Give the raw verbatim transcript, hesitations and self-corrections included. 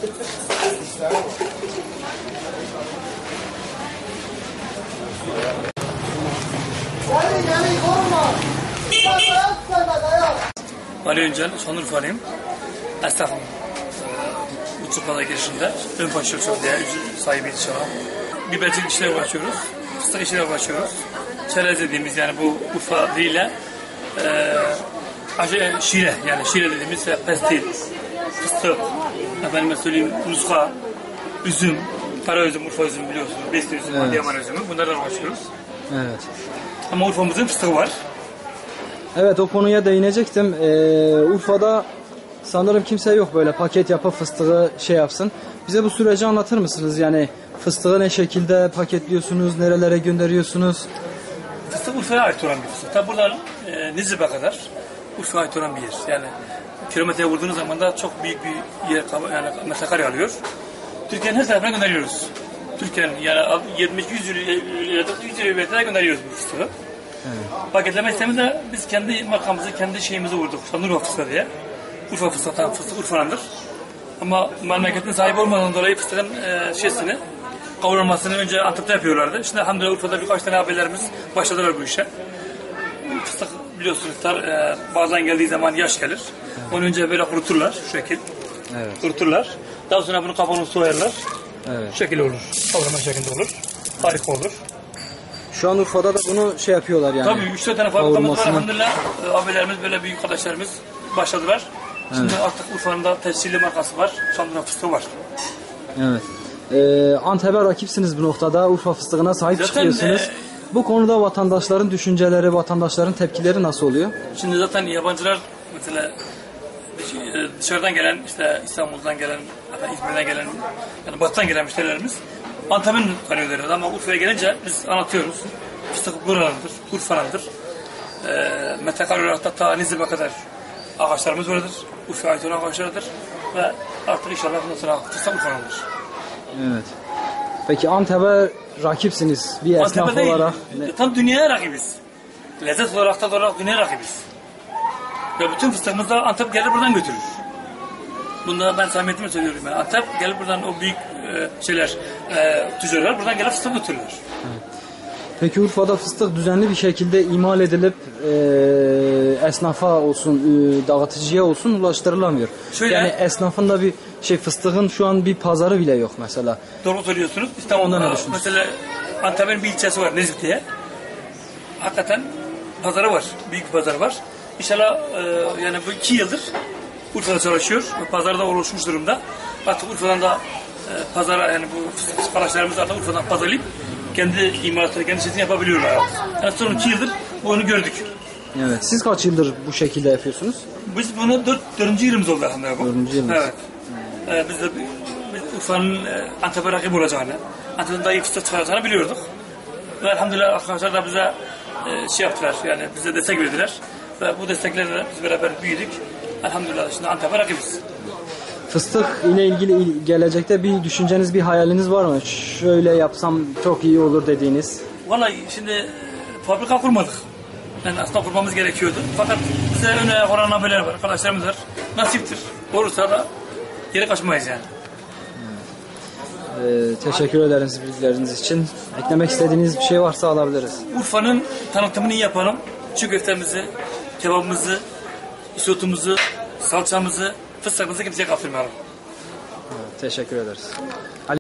Ali Öncel, Şanlıurfalıyım. Esnafım. Uçurpa'da girişinde. Ön başı çok diye sahibi inşallah. Bibercilik işlerle uğraşıyoruz. Fıstık işlerle uğraşıyoruz. Çerez dediğimiz yani bu Urfa diliyle e, şire yani şire dediğimiz pestil, fıstık, efendime söyleyeyim muska, üzüm, kara üzüm, Urfa üzümü biliyorsunuz. Besli üzüm, evet. Adıyaman üzümü. Bunlarla uğraşıyoruz. Evet. Ama Urfa'mızın fıstığı var. Evet, o konuya değinecektim. Ee, Urfa'da sanırım kimse yok böyle paket yapıp fıstığı şey yapsın. Bize bu süreci anlatır mısınız? Yani fıstığı ne şekilde paketliyorsunuz, nerelere gönderiyorsunuz? Fıstık Urfa'ya ait olan bir fıstık. Tabi buradan e, Nizip'e kadar Urfa'ya ait olan bir yer. Yani kilometreye vurduğunuz zaman da çok büyük bir yer, yani metrekare alıyor. Türkiye'nin her tarafına gönderiyoruz. Türkiye'nin yani yetmiş yüz liraya gönderiyoruz bu fıstığı. Evet. Paketleme sisteminde biz kendi makamımızı, kendi şeyimizi vurduk. Şanlıurfa fıstığı diye. Urfa fıstığı, fıstık Urfa'nındır. Ama memleketin sahibi olmadığından dolayı fıstığın e, şeysini, kavrulmasını önce Antep'te yapıyorlardı. Şimdi elhamdülillah Urfa'da birkaç tane abilerimiz başladılar bu işe. Fıstık biliyorsunuz e, bazen geldiği zaman yaş gelir. Onu önce böyle kuruturlar şu şekil. Evet. Kuruturlar. Daha sonra bunu kabuğunu soyarlar. Evet. Şu şekil olur. Kavrulma şeklinde olur. Harika olur. Şu an Urfa'da da bunu şey yapıyorlar yani. Tabii üç dört tane fabrikamız var elhamdülillah. E, abilerimiz böyle büyük kardeşlerimiz başladılar. Şimdi evet. Artık Urfa'nın da tescilli markası var. Şanlıurfa fıstığı var. Evet. Ee, Antep'e rakipsiniz bu noktada. Urfa fıstığına sahip zaten çıkıyorsunuz. E, bu konuda vatandaşların düşünceleri, vatandaşların tepkileri nasıl oluyor? Şimdi zaten yabancılar mesela dışarıdan gelen, işte İstanbul'dan gelen, İzmir'den gelen, yani batıdan gelen müşterilerimiz Antep'in kanıyorlar ama Urfa'ya gelince biz anlatıyoruz. Fıstık buranındır, Urfa'nındır. E, metrekare olarak da ta Nizip'e kadar ağaçlarımız vardır. Urfa'ya ait olan ağaçlardır. Ve artık inşallah bundan sonra fıstık Urfa'nındır. Evet. Peki Antep'e rakipsiniz bir esnaf Antep'e olarak. Değil, tam dünyaya rakibiz. Lezzet olarak da olarak dünyaya rakibiz. Ve bütün fıstığımızı da Antep gelir buradan götürür. Bunda ben samimiyetimi söylüyorum. Yani Antep gelir buradan o büyük e, şeyler, e, tüccarlar buradan gelip fıstık götürürler. Evet. Peki Urfa'da fıstık düzenli bir şekilde imal edilip e, esnafa olsun, e, dağıtıcıya olsun ulaştırılamıyor. Şöyle, yani esnafın da bir şey fıstığın şu an bir pazarı bile yok mesela. Doğru söylüyorsunuz. İstanbul'da mesela Antep'in bir ilçesi var Nezip diye. Hakikaten pazarı var. Büyük bir pazarı var. İnşallah e, yani bu iki yıldır Urfa'da çalışıyor. Pazarda oluşmuş durumda. Artık Urfa'dan da e, pazara yani bu fıstık siparişlerimizi artık Urfa'dan pazarlayıp kendi imalatını, kendi şeyini yapabiliyorlar. Yani son iki yıldır bunu gördük. Evet. Siz kaç yıldır bu şekilde yapıyorsunuz? Biz bunu dört, dördüncü yılımız oldu aslında bu. Dördüncü yılımız. Evet. Hmm. Ee, biz de biz Urfa'nın e, Antep'e rakip olacağını, Antep'ten daha iyi fıstık çıkaracağını biliyorduk. Ve elhamdülillah arkadaşlar da bize e, şey yaptılar, yani bize destek verdiler. Ve bu desteklerle biz beraber büyüdük. Elhamdülillah şimdi Antep'e rakibiz. Fıstık ile ilgili gelecekte bir düşünceniz, bir hayaliniz var mı? Şöyle yapsam çok iyi olur dediğiniz. Vallahi şimdi fabrika kurmadık. Yani aslında kurmamız gerekiyordu. Fakat bize öne konan abiler var, arkadaşlarımız var. Nasiptir. Olursa da geri kaçmayız yani. Ee, teşekkür ederiz bilgileriniz için. Eklemek istediğiniz bir şey varsa alabiliriz. Urfa'nın tanıtımını iyi yapalım. Çiğ köftemizi, kebabımızı, isotumuzu, salçamızı, fıstığımızı kimseye kaptırmayalım. Evet, teşekkür ederiz.